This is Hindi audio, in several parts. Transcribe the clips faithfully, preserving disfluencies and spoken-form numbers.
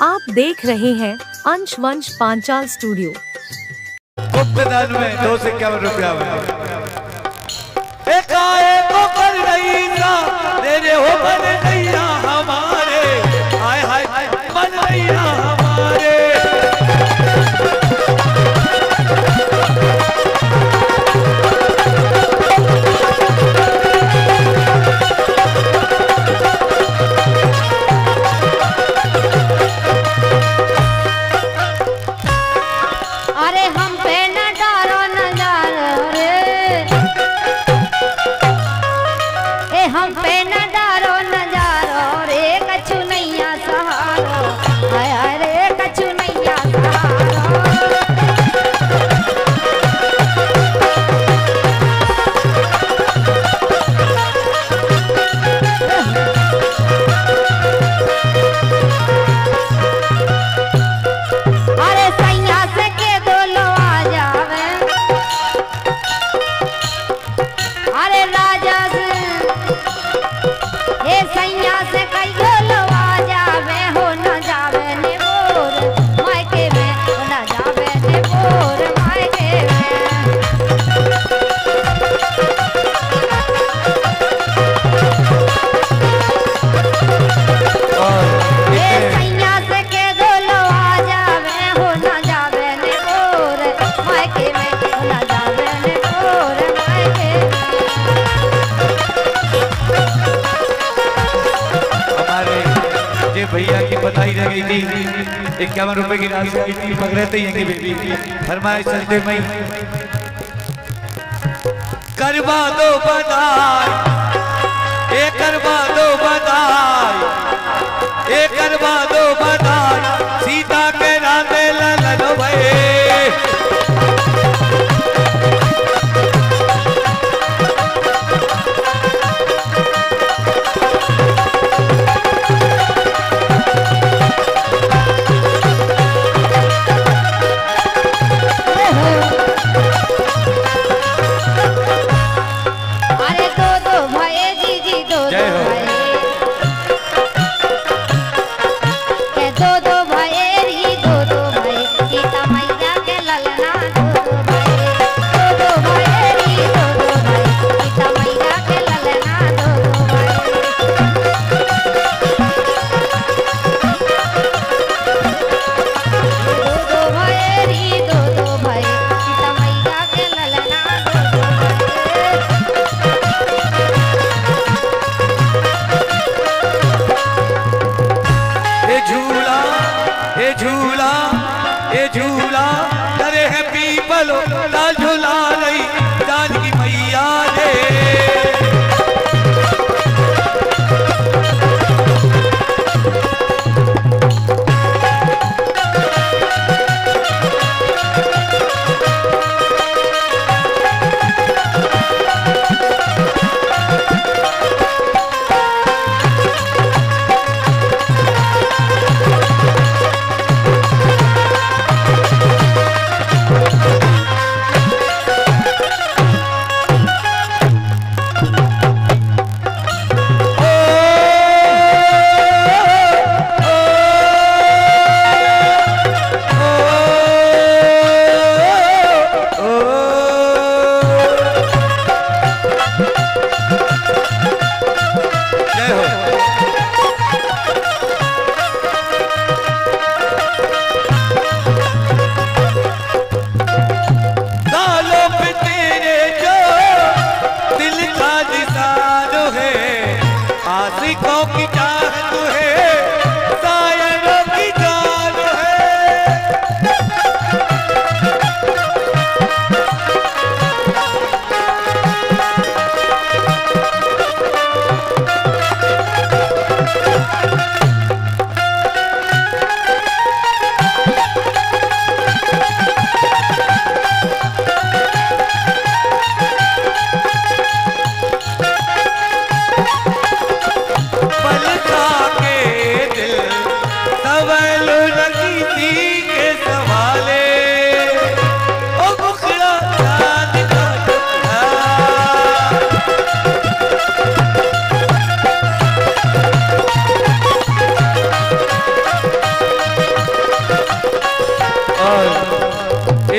आप देख रहे हैं अंश वंश पांचाल स्टूडियो। मुफ्तदान में दो से इक्यावन रुपया एक आए तो कर नहीं था तेरे हो मन नैया हमारे, हाय हाय मन नैया हमारे। अरे हम पे न डारो नजारो रे, ए हम पे न डारो नजारो रे, कछु नैया सहारो, हाय हाय रे कछु नैया सहारो। अरे सैया से के दो लो आ जावे, अरे राजा से हे सैया से कई दो लो आ जावे, हो न जावे ने बोर मायके में, हो न जावे ने बोर मायके में। हे सैया से के दो लो आ जावे, हो न जावे ने बोर मायके में, हो न जावे ने बोर मायके में। हमारे ये भैया की बधाई रह गई थी, इक्यावन रुपए की राशि आई थी, पकड़ते ही हैं बेबी फरमाए चलते मई करवा दो बधाई, ए करवा दो बधाई, ए करवा दो बधाई, सीता के राधे ललन भये। अरे दो दो भये जीजी दो दो जय हो। भये, के दो दो भये री दो दो भये, सीता मैया के ललना दो दो भये, दो दो भये री दो दो भये, सीता मैया के ललना दो दो भये। दो दो भये री दो दो भये, सीता मैया के ललना दो दो भये। हे झूला हे झूला हे झूला करे है पीपलो लाल झूला रही जानकी मैया रे।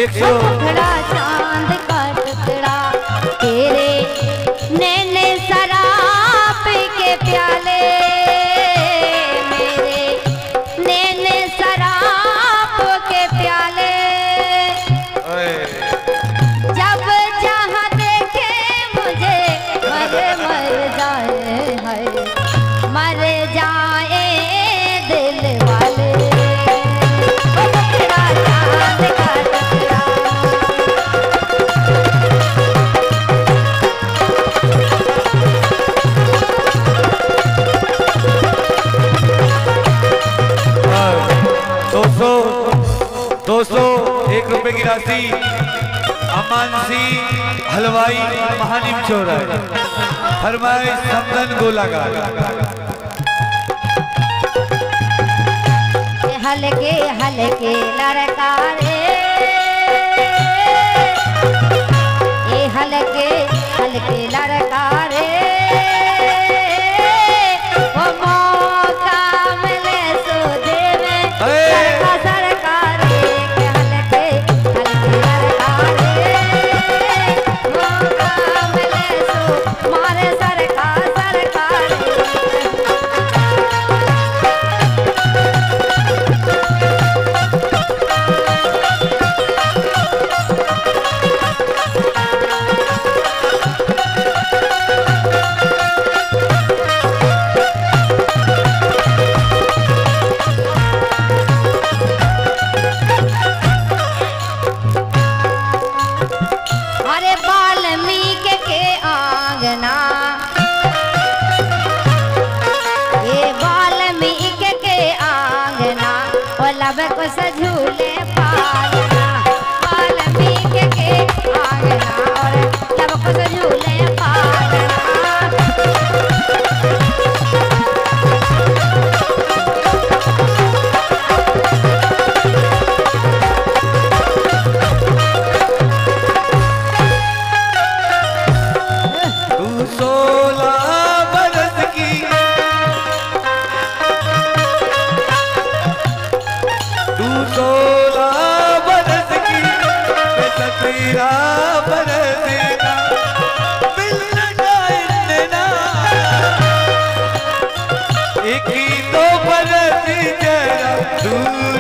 एक सौ टुकड़ा चांद का टुकड़ा तेरे नैने शराब के प्याले मेरे नैने शराब के प्याले जब जहाँ देखे मुझे मर मर जाए हाय मर जाए दिल वाले ओ टुकड़ा चांद का टुकड़ा दो सौ दो सौ एक रुपए की राशि अमान सिंह हलवाई महानिम चौराहे फरमाइश समदन गोलाघाट। हलके हलके लड़कारे ए हलके हलके लड़कारे वो मौका मिले सो देवे सरका सरकारे के हलके हलके लड़कारे मौका मिले सो मारे सरका सरकारे अरे वाल्मीकि के आंगना ये वाल्मीकि के आंगना ओ लब को सझूले पालना वाल्मीकि के आंगना और लब को सझूले पालना तू सोलह बरस की तू सोलह बरस की मैं सत्रह बरस का मिलना इतना एक ही तो बरस जरा दूर